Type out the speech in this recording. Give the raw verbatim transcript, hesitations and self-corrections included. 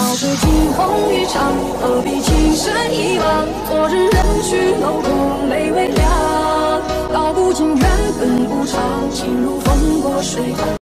是惊鸿一场，何必情深一往？昨日人去楼空泪微凉，道不尽缘分无常，情如风过水。